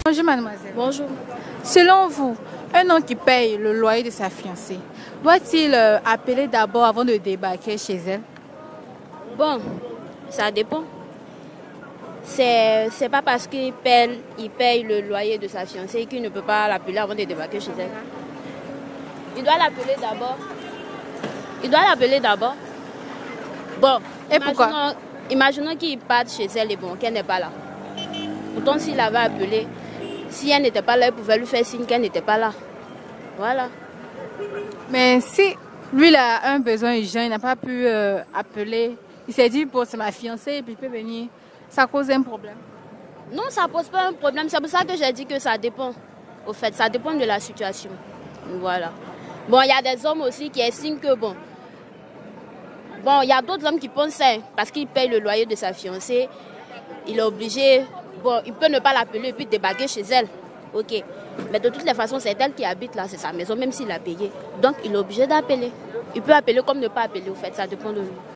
Bonjour mademoiselle. Bonjour. Selon vous, un homme qui paye le loyer de sa fiancée, doit-il appeler d'abord avant de débarquer chez elle? Bon, ça dépend. C'est pas parce qu'il paye le loyer de sa fiancée qu'il ne peut pas l'appeler avant de débarquer chez elle. Il doit l'appeler d'abord. Bon, Et pourquoi? Imaginons qu'il parte chez elle et bon, qu'elle n'est pas là. Pourtant, s'il avait appelé, si elle n'était pas là, il pouvait lui faire signe qu'elle n'était pas là. Voilà. Mais si lui il a un besoin urgent, il n'a pas pu appeler, il s'est dit bon c'est ma fiancée et puis il peut venir, ça cause un problème. Non, ça pose pas un problème. C'est pour ça que j'ai dit que ça dépend. Au fait, ça dépend de la situation. Voilà. Bon, il y a des hommes aussi qui estiment que bon, il y a d'autres hommes qui pensent ça, parce qu'il paye le loyer de sa fiancée, il est obligé, bon, il peut ne pas l'appeler et puis débarquer chez elle. Ok. Mais de toutes les façons, c'est elle qui habite là, c'est sa maison, même s'il a payé. Donc, il est obligé d'appeler. Il peut appeler comme ne pas appeler, au fait, ça dépend de lui.